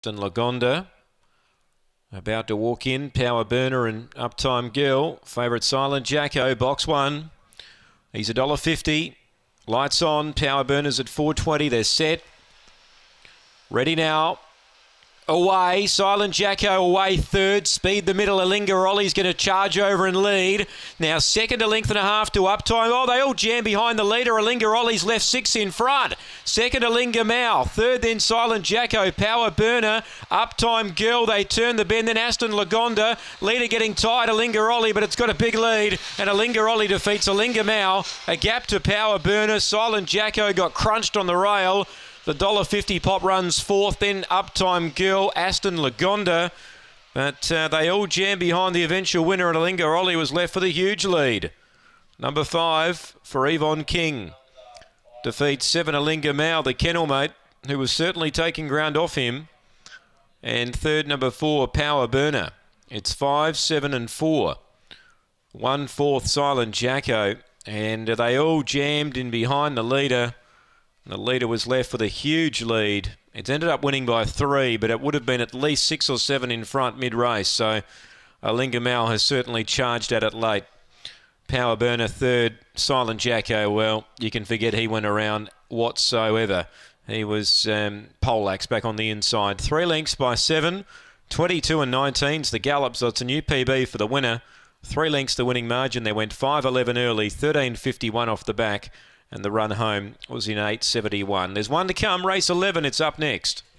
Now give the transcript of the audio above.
Aston Lagonda about to walk in. Power Burner and Uptime Girl. Favourite Silent Jacko, box 1. He's $1.50. Lights on. Power Burner's at $4.20. They're set. Ready now. Away, Silent Jacko away third. Speed the middle. Alinga Ollie's going to charge over and lead. Now second a length and a half to Uptime. Oh, they all jam behind the leader. Alinga Ollie's left 6 in front. Second Alinga Mao. Third then Silent Jacko. Power Burner. Uptime Girl. They turn the bend. Then Aston Lagonda. Leader getting tight. Alinga Ollie, but it's got a big lead. And Alinga Ollie defeats Alinga Mao. A gap to Power Burner. Silent Jacko got crunched on the rail. The $1.50 pop runs fourth, then Uptime Girl, Aston Lagonda. But they all jam behind the eventual winner, and Alinga Ollie was left with a huge lead. Number 5 for Yvonne King. Defeats 7 Alinga Mao, the kennel mate, who was certainly taking ground off him. And third, number 4, Power Burner. It's 5, 7 and 4. 1/4 Silent Jacko. And they all jammed in behind the leader. The leader was left with a huge lead. It's ended up winning by 3, but it would have been at least 6 or 7 in front mid-race. So Alinga Mao has certainly charged at it late. Power Burner third. Silent Jacko, well, you can forget he went around whatsoever. He was poleaxe back on the inside. 3 lengths by 7. 22 and 19's the gallop, so it's a new PB for the winner. 3 lengths the winning margin. They went 5.11 early, 13.51 off the back. And the run home was in 8.71. There's one to come, race 11. It's up next.